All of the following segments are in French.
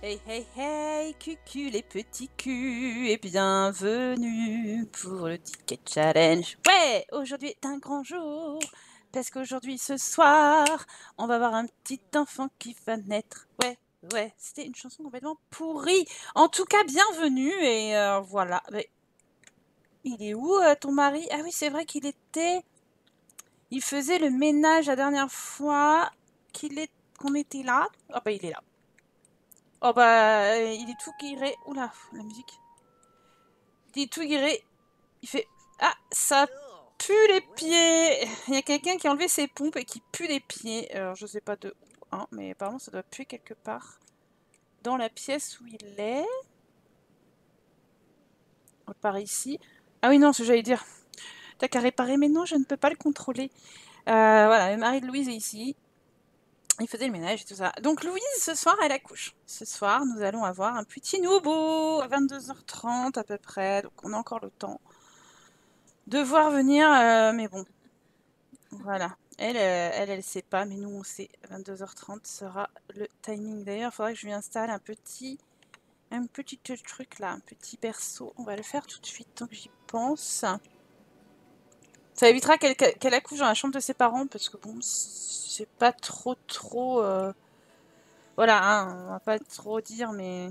Hey hey hey, cucu les petits culs, et bienvenue pour le Ticket Challenge. Ouais, aujourd'hui est un grand jour, parce qu'aujourd'hui, ce soir, on va voir un petit enfant qui va naître. Ouais, c'était une chanson complètement pourrie. En tout cas, bienvenue, et voilà. Mais il est où ton mari? Ah oui, c'est vrai qu'il était... Il faisait le ménage la dernière fois qu'on était là. Ah bah il est là. Oh bah, il est tout guiré. Oula, la musique. Il est tout guiré. Il fait... Ah, ça pue les pieds. Il y a quelqu'un qui a enlevé ses pompes et qui pue les pieds. Alors, je sais pas de où, hein, mais apparemment ça doit puer quelque part. Dans la pièce où il est. Par ici. Ah oui, non, ce que j'allais dire. T'as qu'à réparer, mais non, je ne peux pas le contrôler. Voilà, le mari de Louise est ici. Il faisait le ménage et tout ça. Donc Louise, ce soir, elle accouche. Ce soir, nous allons avoir un petit nouveau à 22h30 à peu près. Donc on a encore le temps de voir venir, mais bon, voilà. Elle sait pas, mais nous on sait. 22h30 sera le timing. D'ailleurs, il faudrait que je lui installe un petit truc là, un petit berceau. On va le faire tout de suite tant que j'y pense. Ça évitera qu'elle accouche dans la chambre de ses parents parce que bon, c'est pas trop. Voilà, hein, on va pas trop dire, mais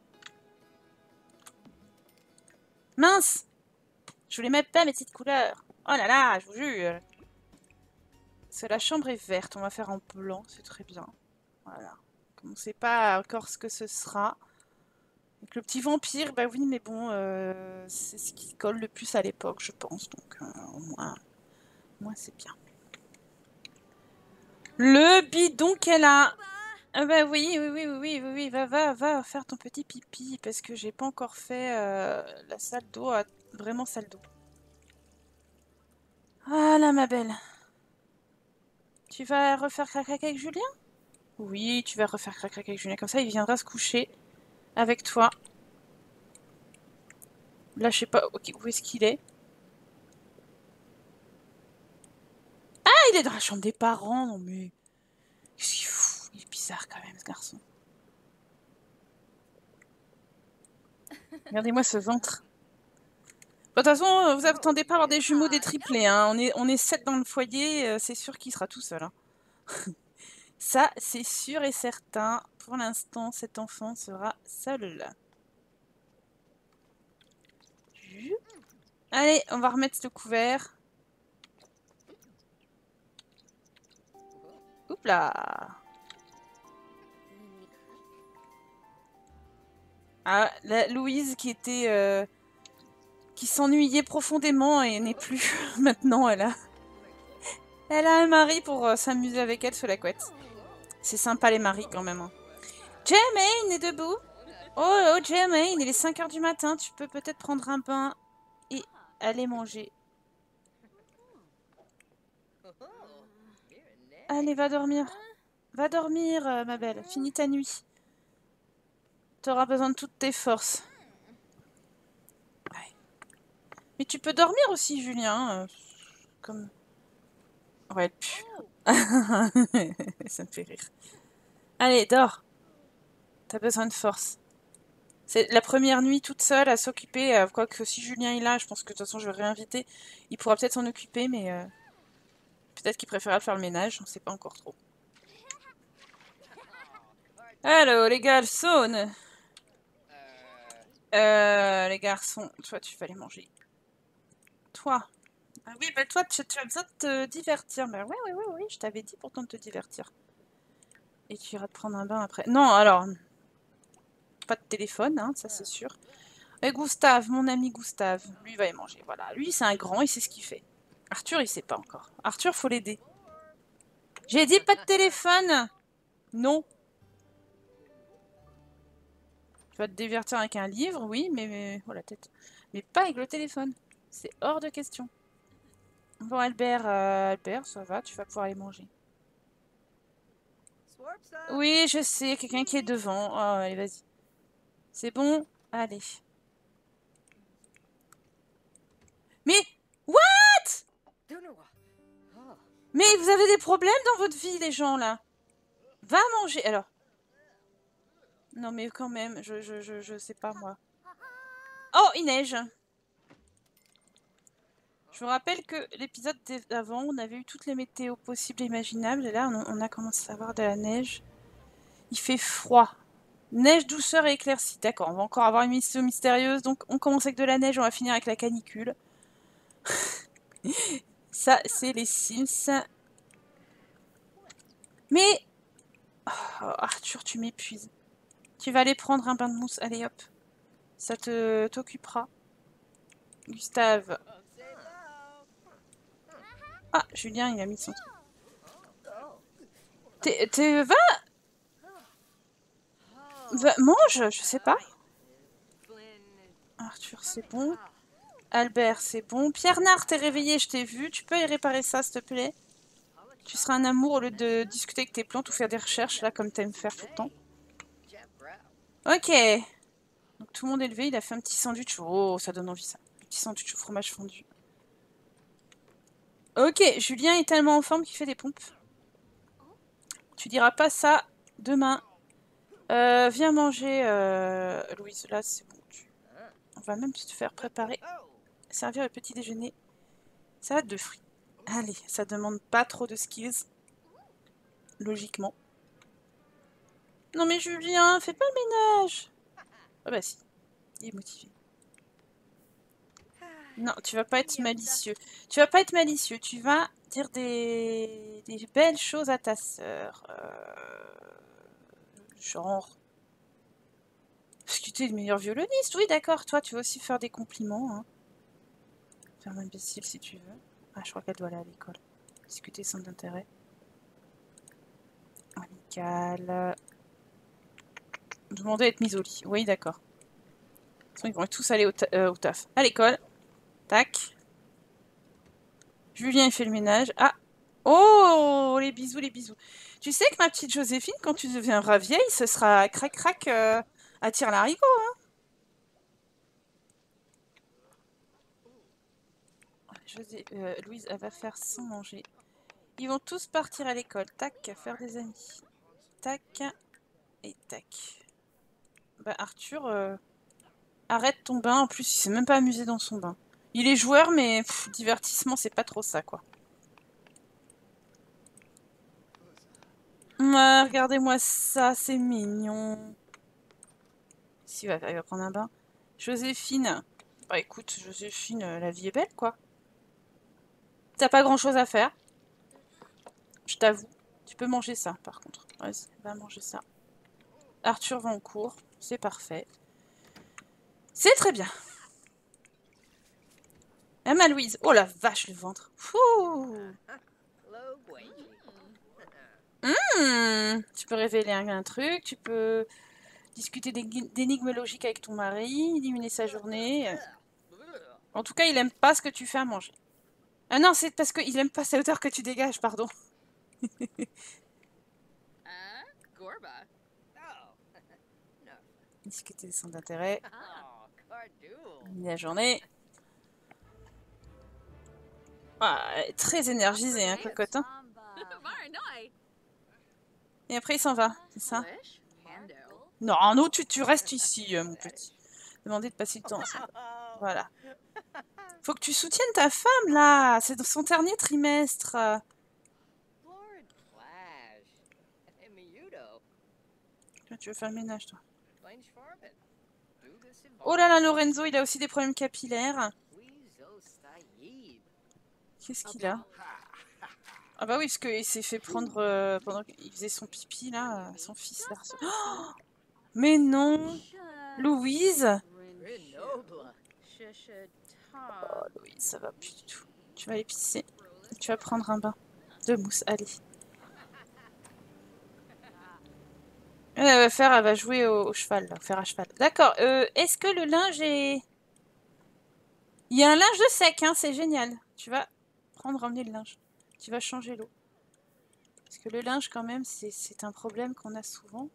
mince, je voulais même pas mettre cette couleur. Oh là là, je vous jure. C'est la chambre est verte, on va faire en blanc, c'est très bien. Voilà. Comme on ne sait pas encore ce que ce sera. Donc, le petit vampire, bah oui, mais bon, c'est ce qui colle le plus à l'époque, je pense. Donc au moins c'est bien. Le bidon qu'elle a. Ah bah oui, va faire ton petit pipi, parce que j'ai pas encore fait la salle d'eau, vraiment salle d'eau. Voilà, ma belle. Tu vas refaire crac-crac avec Julien? Oui, tu vas refaire crac-crac avec Julien, comme ça il viendra se coucher avec toi. Là, je sais pas où est-ce qu'il est. Ah, il est dans la chambre des parents, non mais... Qu'est-ce qu'il fout? Il est bizarre quand même, ce garçon. Regardez-moi ce ventre. Bon, de toute façon, vous attendez pas à avoir des jumeaux, des triplés, hein. On est 7 dans le foyer, c'est sûr qu'il sera tout seul, hein. Ça, c'est sûr et certain. Pour l'instant, cet enfant sera seul. Allez, on va remettre le couvert. Oups là. Ah, la Louise qui s'ennuyait profondément et n'est plus. Maintenant, elle a un mari pour s'amuser avec elle sous la couette. C'est sympa les maris quand même, hein. Jermaine est debout. Oh, Jermaine, il est 5h du matin. Tu peux peut-être prendre un bain et aller manger. Allez, va dormir. Va dormir, ma belle. Finis ta nuit. T'auras besoin de toutes tes forces. Ouais. Mais tu peux dormir aussi, Julien. Comme... Ouais, elle pue. Ça me fait rire. Allez, dors. T'as besoin de force. C'est la première nuit toute seule à s'occuper. Quoique si Julien est là, je pense que de toute façon je vais le réinviter. Il pourra peut-être s'en occuper, mais peut-être qu'il préférera faire le ménage. On sait pas encore trop. Allô, les garçons. Les garçons, toi tu vas aller manger. Toi. Ah oui, bah toi tu as besoin de te divertir. Bah oui, je t'avais dit pourtant de te divertir. Et tu iras te prendre un bain après. Non, alors, pas de téléphone, hein, ça c'est sûr. Et Gustave, mon ami Gustave, lui va y manger. Voilà, lui c'est un grand, il sait ce qu'il fait. Arthur, il sait pas encore. Arthur, faut l'aider. J'ai dit pas de téléphone. Non. Tu vas te divertir avec un livre, oui, mais oh la tête. Mais pas avec le téléphone. C'est hors de question. Bon, Albert, ça va, tu vas pouvoir aller manger. Oui, je sais, quelqu'un qui est devant. Oh, allez, vas-y. C'est bon? Allez. Mais, what? Mais vous avez des problèmes dans votre vie, les gens, là. Va manger, alors. Non mais quand même, je sais pas moi. Oh, il neige! Je vous rappelle que l'épisode d'avant, on avait eu toutes les météos possibles et imaginables, et là on a commencé à avoir de la neige. Il fait froid. Neige, douceur et éclaircie. D'accord, on va encore avoir une mission mystérieuse, donc on commence avec de la neige, on va finir avec la canicule. Ça, c'est les Sims. Mais... Oh, Arthur, tu m'épuises. Tu vas aller prendre un bain de mousse, allez hop. Ça t'occupera. Gustave. Ah, Julien, il a mis son truc. Mange, je sais pas. Arthur, c'est bon. Albert, c'est bon. Pierre Nard, t'es réveillé, je t'ai vu. Tu peux y réparer ça, s'il te plaît? Tu seras un amour au lieu de discuter avec tes plantes ou faire des recherches, là, comme t'aimes faire tout le temps. Ok. Donc tout le monde est levé, il a fait un petit sandwich. Oh, ça donne envie, ça. Un petit sandwich au fromage fondu. Ok, Julien est tellement en forme qu'il fait des pompes. Tu diras pas ça demain. Viens manger, Louise. Là, c'est bon. On va même te faire préparer, servir le petit déjeuner. Salade de fruits. Allez, ça demande pas trop de skills. Logiquement. Non mais Julien, fais pas le ménage. Ah bah si, il est motivé. Non, tu vas pas être malicieux. Tu vas pas être malicieux, tu vas dire des belles choses à ta sœur. Genre... Parce que t'es le meilleur violoniste, oui d'accord, toi tu vas aussi faire des compliments. Hein. Faire l'imbécile si tu veux. Ah, je crois qu'elle doit aller à l'école. Discuter sans intérêt. Amical. Demander à être mise au lit. Oui, d'accord. Ils vont tous aller au taf. À l'école. Tac. Julien, il fait le ménage. Ah. Oh, les bisous, les bisous. Tu sais que ma petite Joséphine, quand tu deviendras vieille, ce sera crac-crac à tire-larigot. Hein. Louise, elle va faire sans manger. Ils vont tous partir à l'école. Tac, faire des amis. Tac et tac. Bah, Arthur, arrête ton bain. En plus, il s'est même pas amusé dans son bain. Il est joueur, mais divertissement, c'est pas trop ça, quoi. Regardez-moi ça, c'est mignon. Si, il va prendre un bain. Joséphine. Bah écoute, Joséphine, la vie est belle, quoi. T'as pas grand-chose à faire. Je t'avoue. Tu peux manger ça, par contre. Vas-y, va manger ça. Arthur va en cours. C'est parfait. C'est très bien. Ma Louise. Oh la vache, le ventre. Fouh. Tu peux révéler un truc, tu peux discuter d'énigmes logiques avec ton mari, éliminer sa journée. En tout cas, il aime pas ce que tu fais à manger. Ah non, c'est parce qu'il aime pas cette odeur que tu dégages, pardon. Discuter sans intérêt. La journée. Ah, très énergisé, hein, cocotte. Hein. Et après, il s'en va, c'est ça? Non, non, tu restes ici, mon petit. Demander de passer le temps ensemble. Voilà. Faut que tu soutiennes ta femme, là. C'est dans son dernier trimestre. Tu veux faire le ménage, toi. Oh là là, Lorenzo, il a aussi des problèmes capillaires. Qu'est-ce qu'il a? Ah bah oui, parce qu'il s'est fait prendre pendant qu'il faisait son pipi, là, son fils. Là. Oh, mais non! Louise? Oh, Louise, ça va plus du tout. Tu vas aller pisser. Tu vas prendre un bain de mousse, allez. Elle va jouer au cheval, là, faire à cheval. D'accord, est-ce que le linge est... Il y a un linge de sec, hein, c'est génial. Tu vas ramener le linge. Tu vas changer l'eau. Parce que le linge, quand même, c'est un problème qu'on a souvent.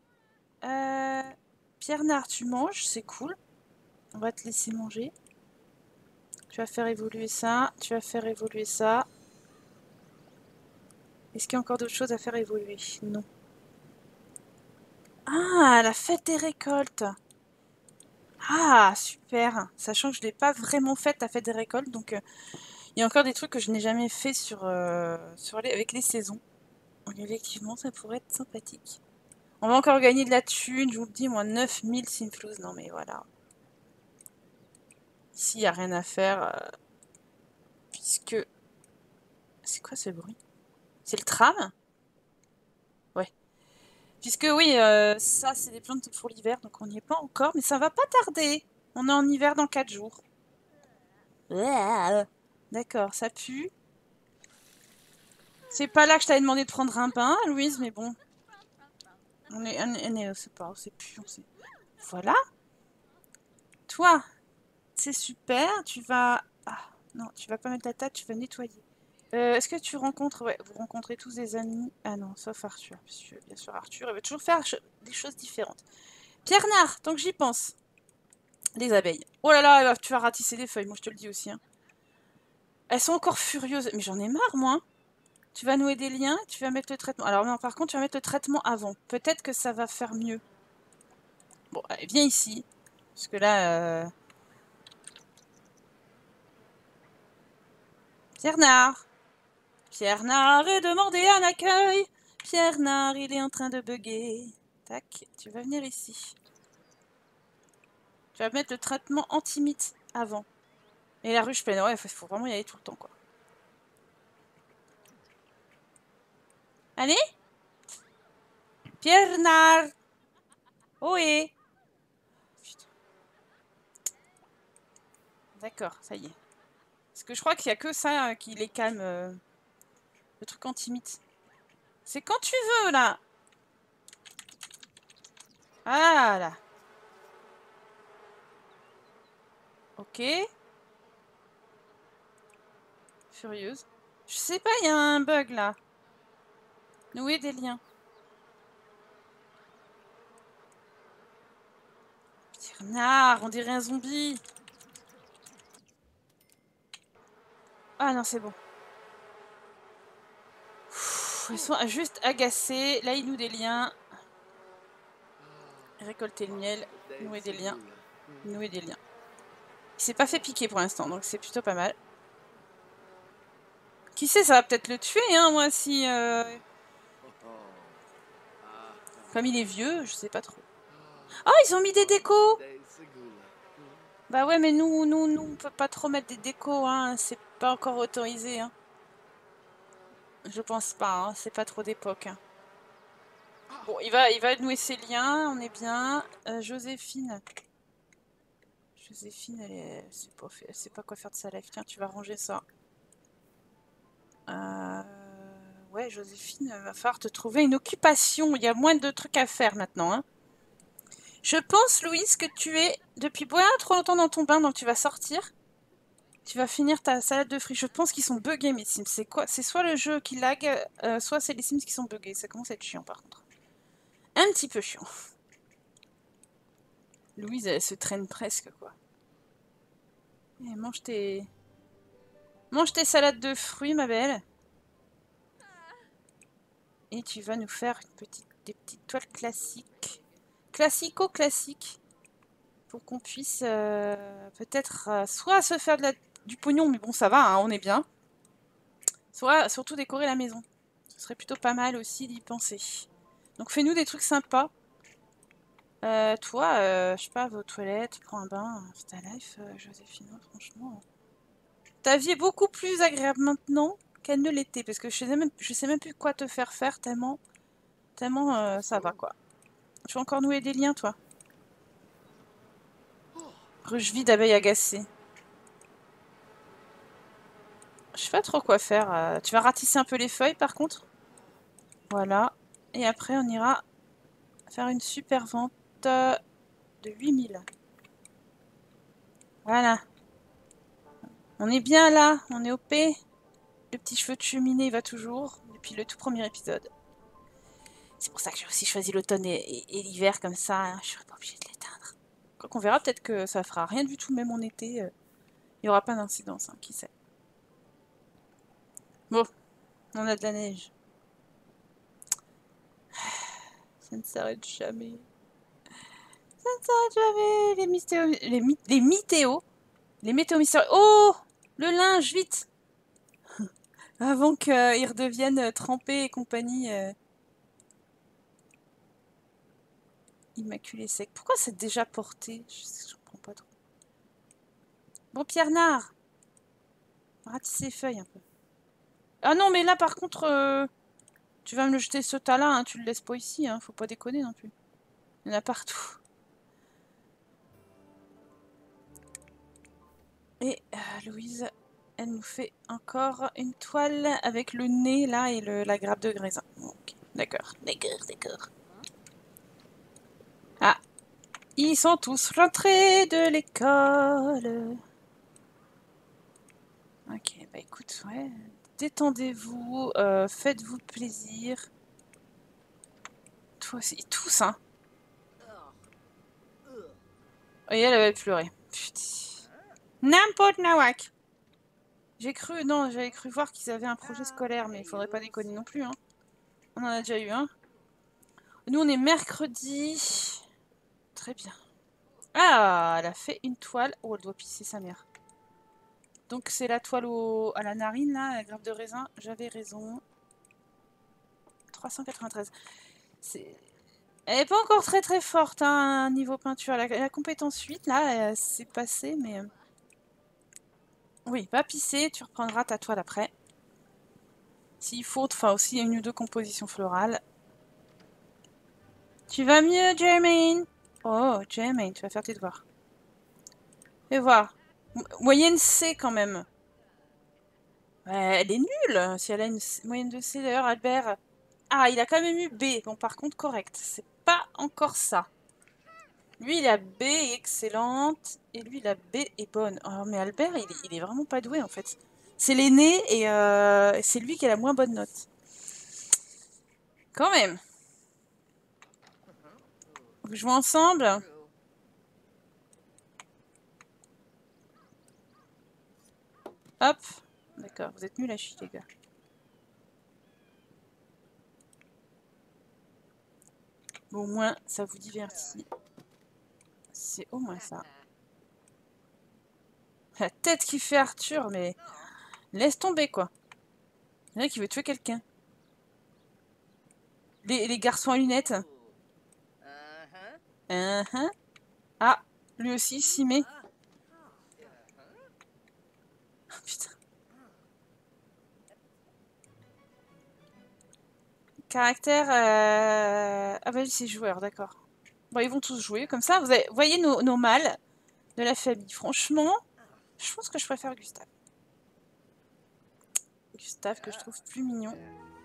Pierre Nard, tu manges, c'est cool. On va te laisser manger. Tu vas faire évoluer ça. Tu vas faire évoluer ça. Est-ce qu'il y a encore d'autres choses à faire évoluer? Non. Ah, la fête des récoltes. Ah, super. Sachant que je l'ai pas vraiment faite, la fête des récoltes, donc il y a encore des trucs que je n'ai jamais fait avec les saisons. Donc effectivement, ça pourrait être sympathique. On va encore gagner de la thune, je vous le dis, moi, 9000 Sinflouz. Non mais voilà. Ici, il n'y a rien à faire, puisque... C'est quoi ce bruit? C'est le tram? Ouais. Puisque oui, ça, c'est des plantes pour l'hiver, donc on n'y est pas encore, mais ça va pas tarder. On est en hiver dans 4 jours. D'accord, ça pue. C'est pas là que je t'avais demandé de prendre un bain, Louise, mais bon. C'est pas, c'est plus, on sait. Voilà. Toi, c'est super. Tu vas... Ah, non, tu vas pas mettre la table, tu vas nettoyer. Est-ce que tu rencontres... Ouais, vous rencontrez tous des amis. Ah non, sauf Arthur. Parce que, bien sûr, Arthur, il va toujours faire des choses différentes. Pierre Nard, tant que j'y pense. Les abeilles. Oh là là, tu vas ratisser des feuilles, moi je te le dis aussi. Hein. Elles sont encore furieuses. Mais j'en ai marre, moi. Tu vas nouer des liens, tu vas mettre le traitement. Alors non, par contre, tu vas mettre le traitement avant. Peut-être que ça va faire mieux. Bon, allez, viens ici. Parce que là... Pierre Nard. Pierre Nard est demandé un accueil. Pierre Nard, il est en train de bugger. Tac, tu vas venir ici. Tu vas mettre le traitement anti-mythe avant. Et la ruche pleine. Ouais, il faut vraiment y aller tout le temps, quoi. Allez Pierre Nard. Ohé. Putain. D'accord, ça y est. Parce que je crois qu'il n'y a que ça qui les calme. Le truc anti-mythe. C'est quand tu veux, là. Ah, là. Ok. Furieuse. Je sais pas, il y a un bug, là. Nouer des liens. Bernard, on dirait un zombie. Ah non, c'est bon. Ils sont juste agacés. Là, ils nouent des liens. Récolter le miel. Nouer des liens. Nouer des liens. Il s'est pas fait piquer pour l'instant, donc c'est plutôt pas mal. Qui sait, ça va peut-être le tuer, hein, moi, si... Comme il est vieux, je sais pas trop. Oh, ils ont mis des décos. Bah ouais, mais nous, on peut pas trop mettre des décos, hein. C'est pas encore autorisé, hein. Je pense pas, hein. C'est pas trop d'époque. Hein. Bon, il va nouer ses liens, on est bien. Joséphine. Joséphine, elle sait pas quoi faire de sa life. Tiens, tu vas ranger ça. Ouais, Joséphine, va falloir te trouver une occupation. Il y a moins de trucs à faire maintenant. Hein. Je pense, Louise, que tu es depuis bien trop longtemps dans ton bain, donc tu vas sortir. Tu vas finir ta salade de fruits. Je pense qu'ils sont buggés, mes Sims. C'est quoi? C'est soit le jeu qui lag, soit c'est les Sims qui sont buggés. Ça commence à être chiant, par contre. Un petit peu chiant. Louise, elle se traîne presque, quoi. Et mange tes salades de fruits, ma belle. Et tu vas nous faire des petites toiles classiques. Classico-classiques. Pour qu'on puisse peut-être soit se faire du pognon, mais bon, ça va, hein, on est bien. Soit surtout décorer la maison. Ce serait plutôt pas mal aussi d'y penser. Donc fais-nous des trucs sympas. Toi, je sais pas, va aux toilettes, prends un bain, c'est ta life, Joséphine, franchement. Ta vie est beaucoup plus agréable maintenant qu'elle ne l'était, parce que je sais même plus quoi te faire tellement ça va, quoi. Tu vas encore nouer des liens, toi? Ruche vide, abeille agacée. Je sais pas trop quoi faire. Tu vas ratisser un peu les feuilles, par contre? Voilà. Et après, on ira faire une super vente de 8000. Voilà. On est bien là, on est OP. Le petit cheveu de cheminée va toujours, depuis le tout premier épisode. C'est pour ça que j'ai aussi choisi l'automne et l'hiver comme ça, hein, je serai pas obligée de l'éteindre. Quoi qu'on verra, peut-être que ça fera rien du tout, même en été, il n'y aura pas d'incidence, hein, qui sait. Bon, on a de la neige. Ça ne s'arrête jamais. Ça ne s'arrête jamais. Les météos. Les météos mystérieux. Oh! Le linge, vite! Avant qu'ils redeviennent trempés et compagnie. Immaculé sec. Pourquoi c'est déjà porté? Je comprends pas trop. Bon, Pierre Nard. Ratisser les feuilles un peu. Ah non, mais là, par contre, tu vas me le jeter ce tas-là. Hein, tu le laisses pas ici. Hein, faut pas déconner non plus. Il y en a partout. Et Louise, elle nous fait encore une toile avec le nez là et la grappe de graisin. Ok, d'accord, d'accord. Ah, ils sont tous rentrés de l'école. Ok, bah écoute, ouais, détendez-vous, faites-vous plaisir. Toi aussi, tous, hein. Et elle avait pleuré. Putain. N'importe nawak. J'avais cru voir qu'ils avaient un projet scolaire, mais il faudrait pas déconner non plus, hein. On en a déjà eu un. Nous, on est mercredi. Très bien. Ah, elle a fait une toile. Oh, elle doit pisser sa mère. Donc, c'est la toile à la narine, là, la grappe de raisin. J'avais raison. 393. Elle n'est pas encore très très forte, hein, niveau peinture. La compétence 8, là, c'est passé, mais... Oui, va pisser, tu reprendras ta toile après. S'il faut, enfin aussi une ou deux compositions florales. Tu vas mieux, Jermaine? Oh, Jermaine, tu vas faire tes devoirs. Fais voir. Moyenne C quand même. Ouais, elle est nulle si elle a une moyenne de C. D'ailleurs, Albert... Ah, il a quand même eu B. Bon, par contre, correct. C'est pas encore ça. Lui, il a B excellente. Et lui, il a B est bonne. Oh, mais Albert, il est vraiment pas doué, en fait. C'est l'aîné et c'est lui qui a la moins bonne note. Quand même. Vous jouez ensemble? Hop. D'accord, vous êtes nuls à chier, les gars. Bon, au moins, ça vous divertit. C'est au moins ça. La tête qui fait Arthur, mais... Laisse tomber, quoi. Il y en a qui veut tuer quelqu'un. Les garçons à lunettes. Ah, lui aussi, s'y met. Oh, putain. Caractère... Ah bah c'est joueur, d'accord. Bon, ils vont tous jouer. Comme ça, vous voyez nos mâles de la famille. Franchement, je pense que je préfère Gustave. Gustave, que je trouve plus mignon.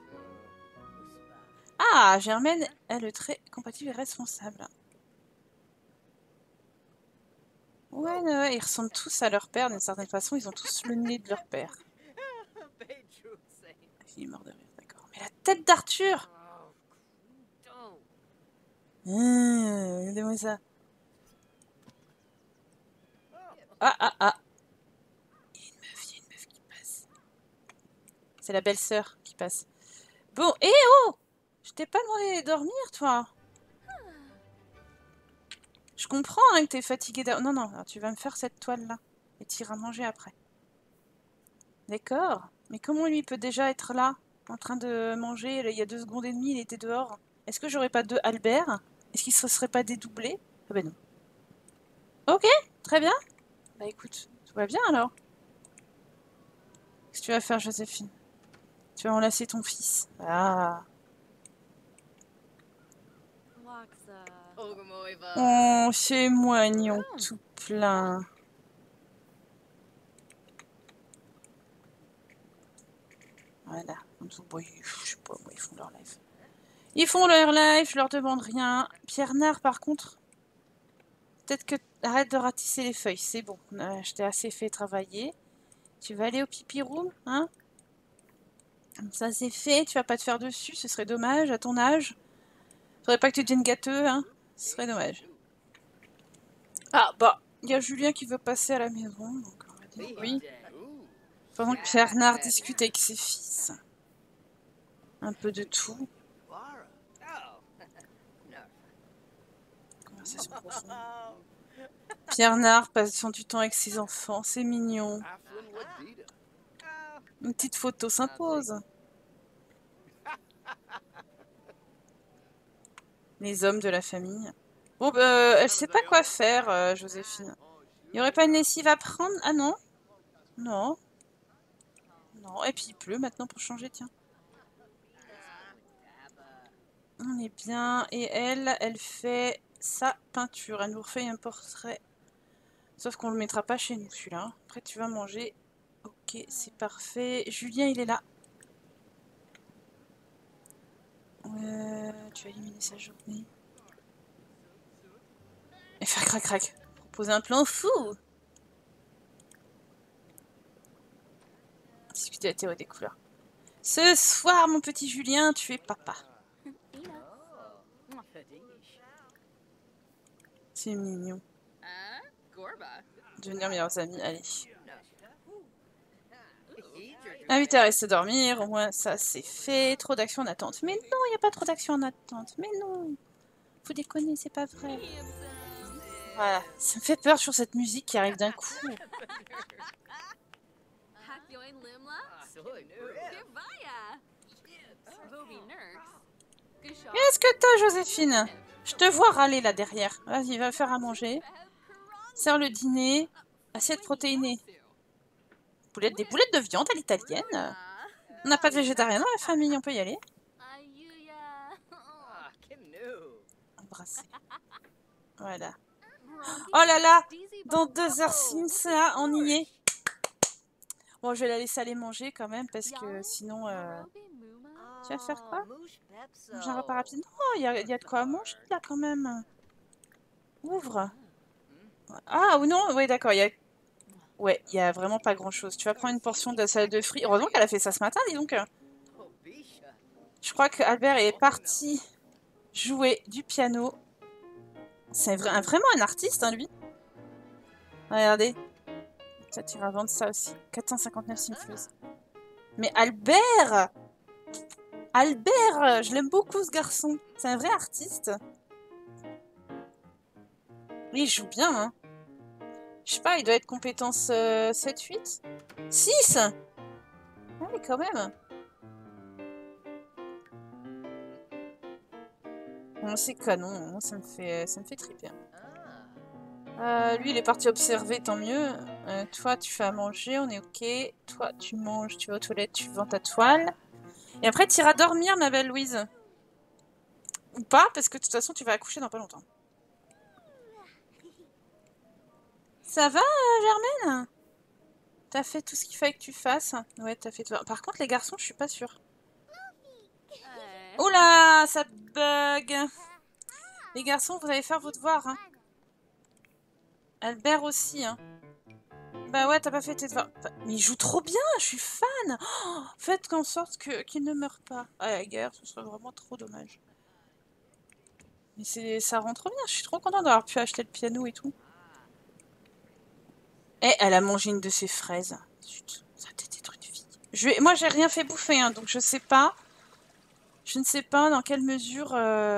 Ah, Germaine a le trait compatible et responsable. Ouais, ouais, ils ressemblent tous à leur père d'une certaine façon. Ils ont tous le nez de leur père. Il est mort de rire, d'accord. Mais la tête d'Arthur! Regardez-moi ça. Ah, ah, ah. Il y a une meuf qui passe. C'est la belle-sœur qui passe. Bon, et oh! Je t'ai pas demandé de dormir, toi. Je comprends hein, que t'es fatigué. Non, non, alors, tu vas me faire cette toile-là. Et t'iras manger après. D'accord. Mais comment lui peut déjà être là, en train de manger? Il y a 2 secondes et demie, il était dehors. Est-ce que j'aurais pas 2 Albert? Est-ce qu'il se serait pas dédoublé? Ah ben non. Ok, très bien. Bah écoute, tout va bien alors. Qu'est-ce que tu vas faire, Joséphine? Tu vas enlacer ton fils. Ah. Oh, c'est moignon tout plein. Voilà. Je sais pas, moi, ils font leur live. Ils font leur live, je leur demande rien. Pierre Nard, par contre, peut-être que... Arrête de ratisser les feuilles, c'est bon. Je t'ai assez fait travailler. Tu vas aller au pipi room, hein? Comme ça, c'est fait. Tu vas pas te faire dessus, ce serait dommage à ton âge. Faudrait pas que tu deviennes gâteux, hein? Ce serait dommage. Ah, bah, il y a Julien qui veut passer à la maison, donc on va dire oui. Pendant que Pierre Nard discute avec ses fils. Un peu de tout. conversation profonde. Pierre Nard passant du temps avec ses enfants, c'est mignon. Une petite photo s'impose. Les hommes de la famille. Bon, elle sait pas quoi faire, Joséphine. Il y aurait pas une lessive à prendre? Ah non? Non. Non, et puis il pleut maintenant pour changer, tiens. On est bien. Et elle fait sa peinture. Elle nous refait un portrait. Sauf qu'on le mettra pas chez nous, celui-là. Après, tu vas manger. Ok, c'est parfait. Julien, il est là. Tu vas éliminer sa journée. Et faire crac-crac. Proposer un plan fou. Discuter la théorie des couleurs. Ce soir, mon petit Julien, tu es papa. C'est mignon. Devenir meilleurs amis, allez. Invite à rester dormir, au moins ça c'est fait. Trop d'action en attente. Mais non, il n'y a pas trop d'action en attente. Mais non. Vous déconnez, c'est pas vrai. Voilà, ça me fait peur sur cette musique qui arrive d'un coup. Qu'est-ce que t'as, Joséphine? Je te vois râler là derrière. Vas-y, va faire à manger. Sers le dîner. Assiette protéinée. Des boulettes de viande à l'italienne. On n'a pas de végétarien dans la famille, on peut y aller. Embrasser. Voilà. Oh là là! Dans 2 heures Sims, là, on y est. Bon, je vais la laisser aller manger quand même, parce que sinon... Tu vas faire quoi? Manger un repas rapide? Non, il y a de quoi manger là quand même. Ouvre. Ah, ou non? Oui, d'accord, ouais, il y a vraiment pas grand-chose. Tu vas prendre une portion de salade de fruits. Heureusement qu'elle a fait ça ce matin, dis donc. Je crois que Albert est parti jouer du piano. C'est vraiment un artiste, hein, lui. Regardez. Ça, tu vas vendre ça aussi. 459 simfleuses. Mais Albert! Albert! Je l'aime beaucoup, ce garçon. C'est un vrai artiste. Il joue bien, hein. Je sais pas, il doit être compétence 7-8? 6! Ah oui, quand même. Bon, c'est canon. Moi, ça me fait triper. Lui, il est parti observer, tant mieux. Toi, tu fais à manger, on est ok. Toi, tu manges, tu vas aux toilettes, tu vends ta toile. Et après, tu iras dormir, ma belle Louise. Ou pas, parce que de toute façon, tu vas accoucher dans pas longtemps. Ça va, Germaine? T'as fait tout ce qu'il fallait que tu fasses? Ouais, t'as fait tout. Par contre, les garçons, je suis pas sûre. Oula, ça bug. Les garçons, vous allez faire vos devoirs, hein. Albert aussi, hein. Bah ouais, t'as pas fait tes devoirs. Mais il joue trop bien, je suis fan. Oh, faites en sorte qu'il ne meure pas à la guerre, ce serait vraiment trop dommage. Mais ça rend trop bien, je suis trop contente d'avoir pu acheter le piano et tout. Et elle a mangé une de ses fraises. Zut, ça a été être une fille. Moi, j'ai rien fait bouffer, hein, donc je sais pas. Je ne sais pas dans quelle mesure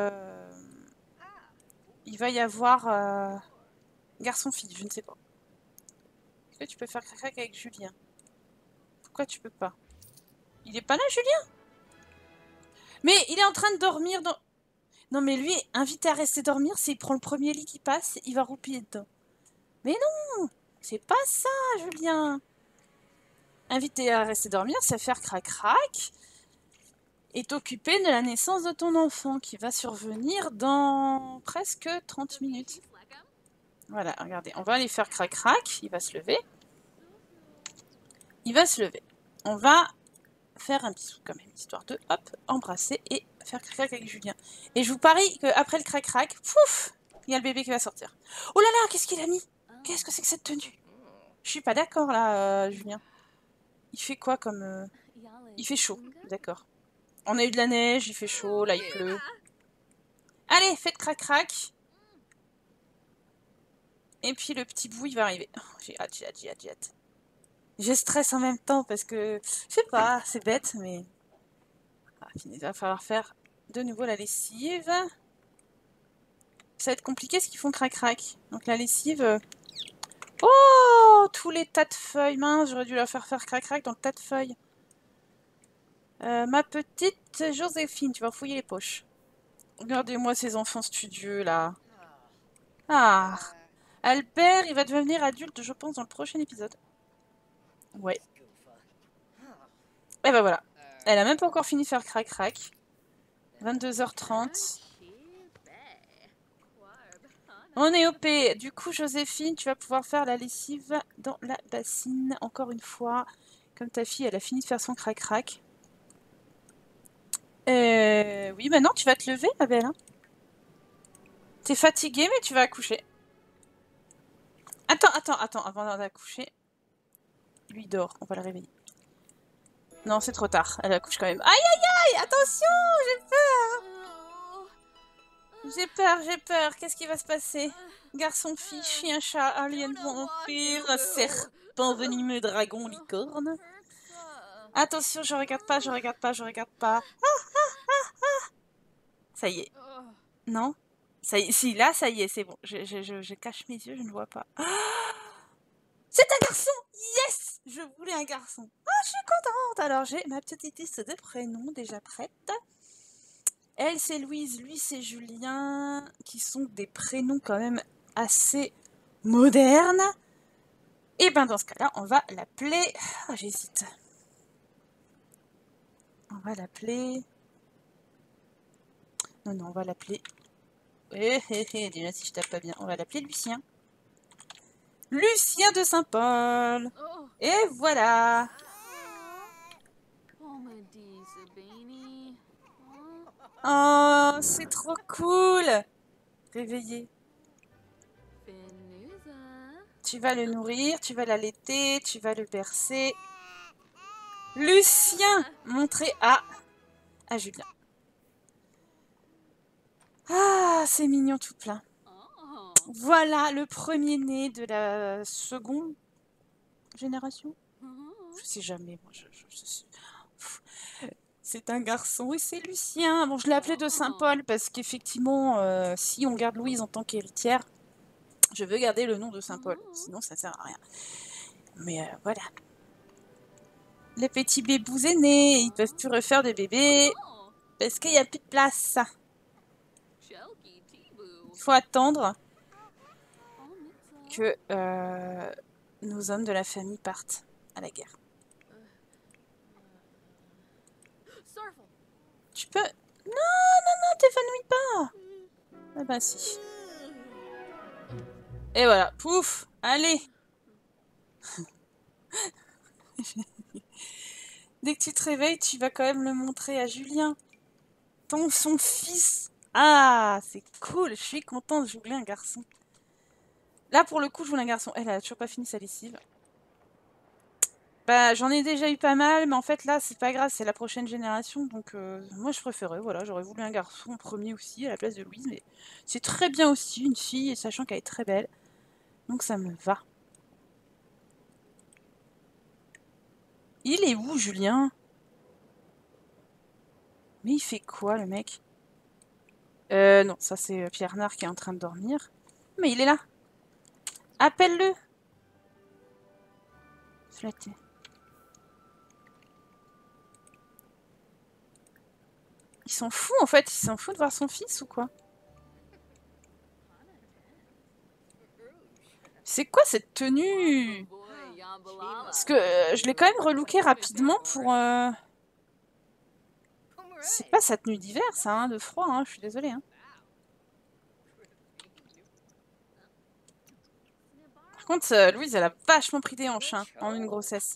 il va y avoir garçon-fille, je ne sais pas. Est-ce que tu peux faire crac-crac avec Julien? Pourquoi tu peux pas? Il est pas là, Julien? Mais il est en train de dormir dans... Non, mais lui, invité à rester dormir, s'il prend le premier lit qui passe, il va roupiller dedans. Mais non! C'est pas ça, Julien! Invité à rester dormir, c'est faire crac-crac et t'occuper de la naissance de ton enfant qui va survenir dans presque 30 minutes. Voilà, regardez, on va aller faire crac-crac, il va se lever. Il va se lever. On va faire un bisou quand même, histoire de, hop, embrasser et faire crac-crac avec Julien. Et je vous parie qu'après le crac-crac, pouf, il y a le bébé qui va sortir. Oh là là, qu'est-ce qu'il a mis? Qu'est-ce que c'est que cette tenue? Je suis pas d'accord là, Julien. Il fait quoi comme... Il fait chaud, d'accord. On a eu de la neige, il fait chaud, là il pleut. Allez, faites crac-crac. Et puis le petit bout, il va arriver. Oh, j'ai hâte, j'ai hâte, j'ai hâte, j'ai hâte. Je stresse en même temps parce que, je sais pas, c'est bête, mais... Ah, il va falloir faire de nouveau la lessive. Ça va être compliqué ce qu'ils font crac-crac. Donc la lessive... Oh, tous les tas de feuilles. Mince, j'aurais dû leur faire crac-crac dans le tas de feuilles. Ma petite Joséphine, tu vas fouiller les poches. Regardez-moi ces enfants studieux, là. Ah, Albert, il va devenir adulte, je pense, dans le prochain épisode. Ouais. Et ben voilà. Elle a même pas encore fini de faire crac-crac. 22h30. On est OP. Du coup, Joséphine, tu vas pouvoir faire la lessive dans la bassine. Encore une fois. Comme ta fille, elle a fini de faire son crac-crac. Oui, maintenant, tu vas te lever, ma belle. Hein. T'es fatiguée, mais tu vas accoucher. Attends, avant d'accoucher. Lui dort, on va le réveiller. Non, c'est trop tard, elle accouche quand même. Aïe, aïe, aïe, attention, j'ai peur. Qu'est-ce qui va se passer? Garçon, fille, chien, chat, alien, vampire, serpent, venimeux, dragon, licorne. Attention, je regarde pas. Ça y est. Non? Ça y est, si, là, ça y est, c'est bon. Je cache mes yeux, je ne vois pas. C'est un garçon! Yes! Je voulais un garçon. Ah, je suis contente! Alors, j'ai ma petite liste de prénoms déjà prête. Elle, c'est Louise, lui, c'est Julien, qui sont des prénoms quand même assez modernes. Et ben, dans ce cas-là, on va l'appeler... Ah, j'hésite. On va l'appeler... Non, on va l'appeler... déjà, si je tape pas bien, on va l'appeler Lucien. Lucien de Saint-Paul. Et voilà. Oh, c'est trop cool. Réveillé. Tu vas le nourrir, tu vas l'allaiter, tu vas le bercer. Lucien, montré à Julien. Ah, c'est mignon tout plein. Voilà le premier-né de la seconde génération. Je sais jamais, moi, c'est un garçon et c'est Lucien. Bon, je l'ai appelé de Saint-Paul parce qu'effectivement, si on garde Louise en tant qu'héritière, je veux garder le nom de Saint-Paul. Sinon, ça sert à rien. Mais voilà. Les petits bébous aînés, ils peuvent plus refaire de bébés parce qu'il n'y a plus de place. Il faut attendre que nos hommes de la famille partent à la guerre. Tu peux... Non, t'évanouis pas. Ah bah si. Et voilà, pouf, allez. Dès que tu te réveilles, tu vas quand même le montrer à Julien. Son fils. Ah, c'est cool, je suis contente, je voulais un garçon. Là, pour le coup, je voulais un garçon. Elle a toujours pas fini sa lessive. Bah, j'en ai déjà eu pas mal, mais en fait, là, c'est pas grave, c'est la prochaine génération. Donc, moi, je préférais, voilà, j'aurais voulu un garçon premier aussi, à la place de Louise. Mais c'est très bien aussi, une fille, sachant qu'elle est très belle. Donc, ça me va. Il est où, Julien? Mais il fait quoi, le mec? Non, ça, c'est Pierre Nard qui est en train de dormir. Mais il est là. Appelle-le. Flatté. Il s'en fout, en fait. Il s'en fout de voir son fils ou quoi? C'est quoi cette tenue? Parce que je l'ai quand même relooké rapidement pour... C'est pas sa tenue d'hiver, ça, hein, de froid, hein, je suis désolée. Hein. Par contre, Louise, elle a vachement pris des hanches hein, en une grossesse.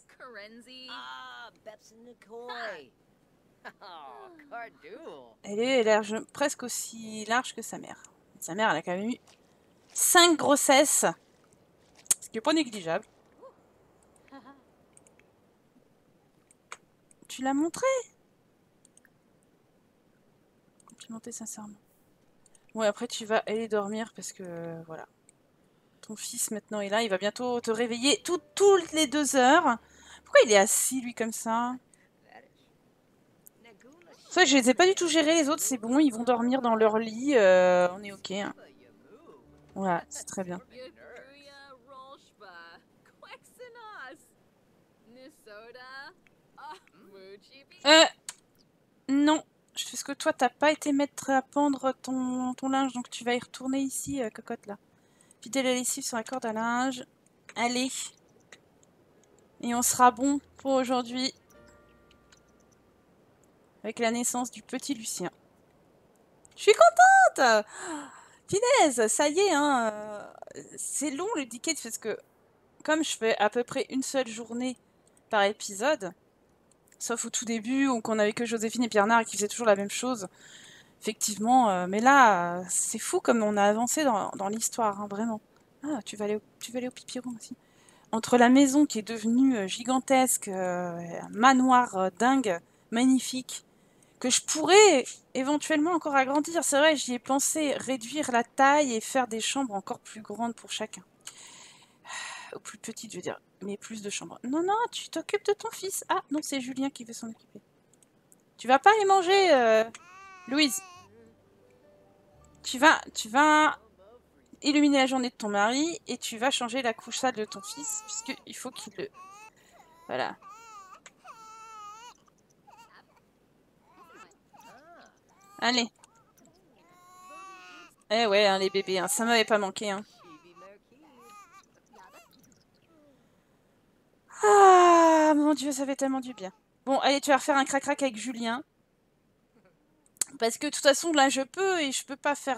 Elle a l'air presque aussi large que sa mère. Sa mère, elle a quand même eu 5 grossesses, ce qui n'est pas négligeable. Tu l'as montré? Complimenté sincèrement. Ouais, après tu vas aller dormir parce que voilà. Ton fils maintenant est là, il va bientôt te réveiller toutes les 2 heures. Pourquoi il est assis lui comme ça? C'est vrai que je les ai pas du tout gérés les autres, c'est bon, ils vont dormir dans leur lit, on est ok. Hein. Voilà, c'est très bien. Non, je fais ce que toi, t'as pas été mettre à pendre ton linge, donc tu vas y retourner ici, cocotte, là. Vider la lessive sur la corde à linge. Allez. Et on sera bon pour aujourd'hui. Avec la naissance du petit Lucien. Je suis contente! Finesse, ça y est, hein. C'est long le Decade parce que comme je fais à peu près une seule journée par épisode, sauf au tout début où qu'on avait que Joséphine et Pierre Nard et qui faisaient toujours la même chose, effectivement, mais là, c'est fou comme on a avancé dans l'histoire, hein, vraiment. Ah, tu vas aller au pipiron aussi. Entre la maison qui est devenue gigantesque, un manoir dingue, magnifique, que je pourrais éventuellement encore agrandir. C'est vrai, j'y ai pensé, réduire la taille et faire des chambres encore plus grandes pour chacun. Ou plus petites, je veux dire, mais plus de chambres. Non, non, tu t'occupes de ton fils. Ah, non, c'est Julien qui veut s'en occuper. Tu vas pas aller manger, Louise. Tu vas illuminer la journée de ton mari et tu vas changer la couche sale de ton fils, puisqu'il faut qu'il le... Voilà. Allez. Eh ouais, hein, les bébés, hein, ça m'avait pas manqué. Hein. Ah, mon Dieu, ça fait tellement du bien. Bon, allez, tu vas refaire un crac-crac avec Julien. Parce que de toute façon, là, je peux et je peux pas faire...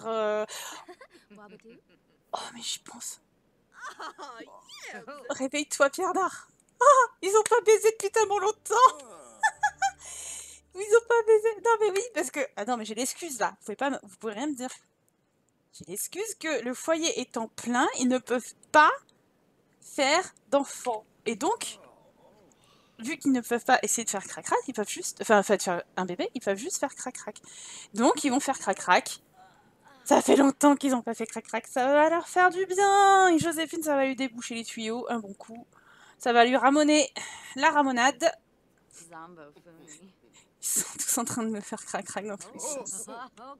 Oh, mais j'y pense. Réveille-toi, Pierre Nard. Oh, ils ont pas baisé depuis tellement longtemps. Ils ont pas baisé. Non, mais oui, parce que... Ah non, mais j'ai l'excuse, là. Vous pouvez rien me dire. J'ai l'excuse que le foyer étant plein, ils ne peuvent pas faire d'enfants. Et donc, vu qu'ils ne peuvent pas essayer de faire crac-crac, ils peuvent juste... Enfin, de faire un bébé, ils peuvent juste faire crac-crac. Donc, ils vont faire crac-crac. Ça fait longtemps qu'ils n'ont pas fait crac-crac. Ça va leur faire du bien. Et Joséphine, ça va lui déboucher les tuyaux un bon coup. Ça va lui ramoner la ramonade. Ils sont tous en train de me faire crac-crac dans tous les sens.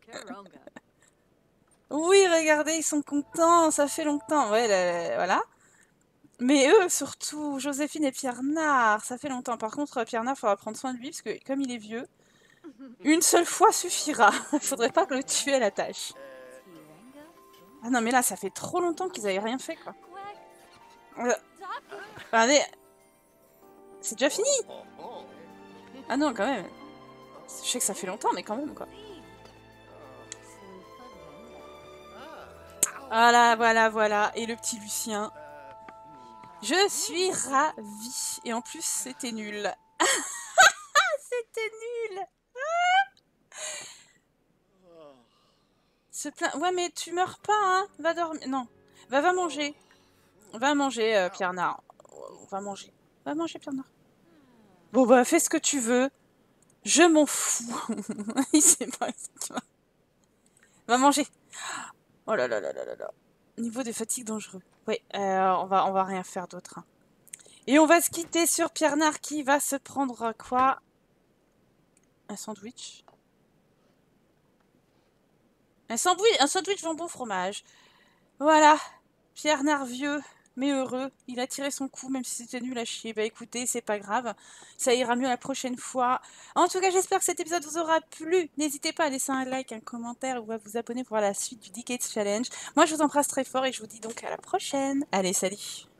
Oui, regardez, ils sont contents. Ça fait longtemps. Ouais, voilà. Mais eux, surtout, Joséphine et Pierre Nard, ça fait longtemps. Par contre, Pierre Nard, il faudra prendre soin de lui, parce que comme il est vieux, une seule fois suffira. Il faudrait pas le tuer à la tâche. Ah non, mais là, ça fait trop longtemps qu'ils avaient rien fait, quoi. Regardez, c'est déjà fini. Ah non, quand même. Je sais que ça fait longtemps, mais quand même, quoi. Voilà, voilà, voilà. Et le petit Lucien. Je suis ravie. Et en plus, c'était nul. C'était nul. Ouais, mais tu meurs pas, hein. Va dormir. Non. Va manger. Va manger, Pierre Nard. Va manger. Va manger, Pierre Nard. Bon, bah, fais ce que tu veux. Je m'en fous. Il sait pas. Va manger. Oh là là là là là là. Niveau de fatigue dangereux. Oui, on va rien faire d'autre. Hein. Et on va se quitter sur Pierre Nard qui va se prendre quoi? Un sandwich. Un sandwich jambon fromage. Voilà. Pierre Nard vieux, mais heureux. Il a tiré son coup, même si c'était nul à chier. Bah écoutez, c'est pas grave. Ça ira mieux la prochaine fois. En tout cas, j'espère que cet épisode vous aura plu. N'hésitez pas à laisser un like, un commentaire ou à vous abonner pour la suite du Decades Challenge. Moi, je vous embrasse très fort et je vous dis donc à la prochaine. Allez, salut!